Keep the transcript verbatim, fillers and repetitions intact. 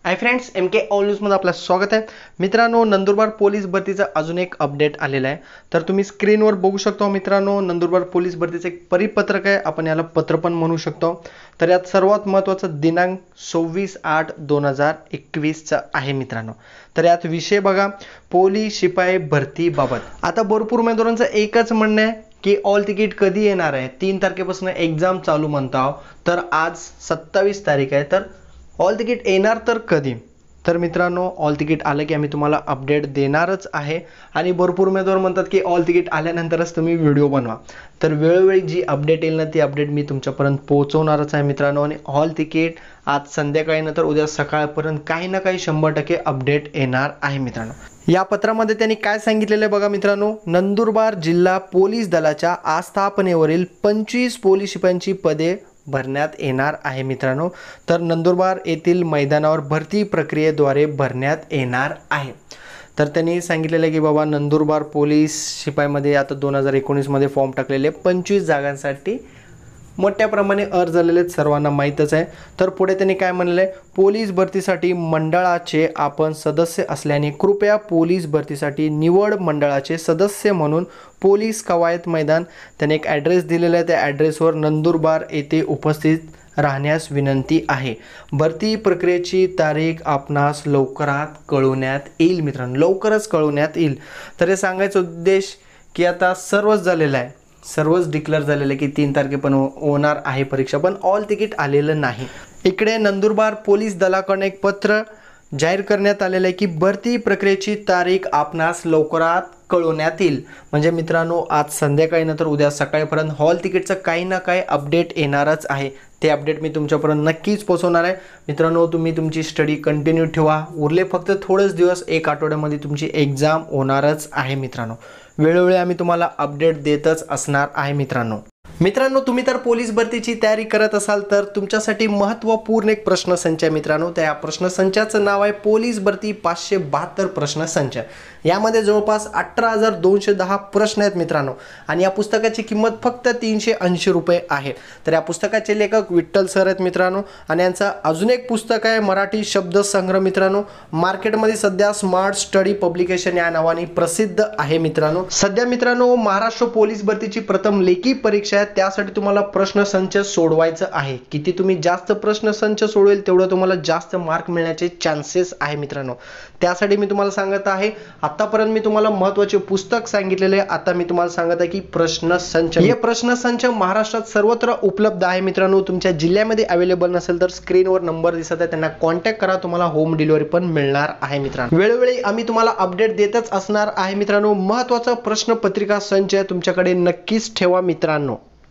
हाय friends, M K all न्यूजमध्ये आपलं स्वागत आहे. मित्रांनो, नंदुरबार पोलीस भरतीचा अजून एक अपडेट आलेला आहे. तर तुम्ही स्क्रीनवर बघू शकता मित्रांनो, नंदुरबार पोलीस भरतीचे एक परिपत्रक आहे, आपण याला पत्र पण म्हणू शकतो. तर यात सर्वात महत्त्वाचा दिनांक सव्वीस आठ दोन हजार एकवीस चा आहे मित्रांनो. तर यात विषय बघा, पोलीस शिपाई भरतीबाबत. आता भरपूर उमेदवारांचं एकच म्हणणं आहे की ऑल तिकीट कधी येणार आहे. तीन तारखेपासून एक्झाम चालू म्हणतो, तर आज सत्तावीस तारीख आहे. तर ऑल तिकीट येणार तर कधी. तर मित्रांनो, ऑल तिकीट आलं की आम्ही तुम्हाला अपडेट देणारच आहे. आणि भरपूर उमेदवार म्हणतात की ऑल तिकीट आल्यानंतरच तुम्ही व्हिडिओ बनवा. तर वेळोवेळी जी अपडेट येईल ना, ती अपडेट मी तुमच्यापर्यंत पोहोचवणारच आहे मित्रांनो. आणि ऑल तिकीट आज संध्याकाळी नंतर उद्या सकाळपर्यंत काही ना काही शंभर टक्के अपडेट येणार आहे मित्रांनो. या पत्रामध्ये त्यांनी काय सांगितलेलं आहे बघा मित्रांनो, नंदुरबार जिल्हा पोलीस दलाच्या आस्थापनेवरील पंचवीस पोलीस शिपायांची पदे भरण्यात येणार आहे मित्रांनो. तर नंदुरबार येथील मैदानावर भरती प्रक्रियेद्वारे भरण्यात येणार आहे. तर त्यांनी सांगितलेलं आहे की बाबा, नंदुरबार पोलीस शिपाईमध्ये आता दोन हजार एकोणीसमध्ये फॉर्म टाकलेले पंचवीस जागांसाठी मोठ्या प्रमाणे अर्ज झालेले आहेत, सर्वांना माहीतच आहे. तर पुढे त्यांनी काय म्हणले आहे, पोलीस भरतीसाठी मंडळाचे आपण सदस्य असल्याने कृपया पोलीस भरतीसाठी निवड मंडळाचे सदस्य म्हणून पोलीस कवायत मैदान, त्याने एक ॲड्रेस दिलेला आहे, त्या ॲड्रेसवर नंदुरबार येथे उपस्थित राहण्यास विनंती आहे. भरती प्रक्रियेची तारीख आपणास लवकरात कळवण्यात येईल मित्रांनो, लवकरच कळवण्यात येईल. तर हे सांगायचा उद्देश की आता सर्वच झालेलं आहे, सर्वच डिक्लेअर झालेलं आहे की तीन तारखेपर्यंत हो होणार आहे परीक्षा, पण ऑल तिकीट आलेलं नाही. इकडे नंदुरबार पोलीस दलाकडून एक पत्र जाहीर करण्यात आलेलं आहे की भरती प्रक्रियेची तारीख आपणास लवकरात कळवण्यात येईल. म्हणजे मित्रांनो, आज संध्याकाळी नंतर उद्या सकाळपर्यंत हॉल तिकीटचं काही ना काही अपडेट येणारच आहे. ते अपडेट मी तुमच्यापर्यंत नक्कीच पोहोचवणार आहे मित्रांनो. तुम्ही तुमची स्टडी कंटिन्यू ठेवा. उरले फक्त थोडेच दिवस, एक आठवड्यामध्ये तुमची एक्झाम होणारच आहे मित्रांनो. वेळोवेळी आम्ही तुम्हाला अपडेट देतच असणार आहे मित्रांनो. मित्रांनो, तुम्ही तर पोलीस भरतीची तयारी करत असाल तर तुमच्यासाठी महत्त्वपूर्ण एक प्रश्नसंच आहे मित्रांनो. त्या प्रश्नसंचाचं नाव आहे पोलीस भरती पाचशे बहात्तर प्रश्नसंच. यामध्ये जवळपास अठरा हजार दोनशे दहा प्रश्न आहेत मित्रांनो. आणि या पुस्तकाची किंमत फक्त तीनशे ऐंशी रुपये आहे. तर या पुस्तकाचे लेखक विठ्ठल सर आहेत मित्रांनो. आणि यांचं अजून एक पुस्तक आहे मराठी शब्दसंग्रह मित्रांनो. मार्केटमध्ये सध्या स्मार्ट स्टडी पब्लिकेशन या नावाने प्रसिद्ध आहे मित्रांनो. सध्या मित्रांनो, महाराष्ट्र पोलीस भरतीची प्रथम लेखी परीक्षा आहे, त्यासाठी तुम्हाला प्रश्नसंच सोडवायचं आहे. किती तुम्ही जास्त प्रश्नसंच सोडवेल तेवढं तुम्हाला जास्त मार्क मिळण्याचे चान्सेस आहे मित्रांनो. त्यासाठी मी तुम्हाला सांगत आहे, आतापर्यंत मी तुम्हाला महत्त्वाचे पुस्तक सांगितलेले आहे, आता मी तुम्हाला सांगत आहे की प्रश्नसंच. हे प्रश्नसंच महाराष्ट्रात सर्वत्र उपलब्ध आहे मित्रांनो. तुमच्या जिल्ह्यामध्ये अवेलेबल नसेल तर स्क्रीनवर नंबर दिसत आहे, त्यांना कॉन्टॅक्ट करा, तुम्हाला होम डिलिव्हरी पण मिळणार आहे मित्रांनो. वेळोवेळी आम्ही तुम्हाला अपडेट देतच असणार आहे मित्रांनो. महत्त्वाचा प्रश्नपत्रिका संच तुमच्याकडे नक्कीच ठेवा मित्रांनो.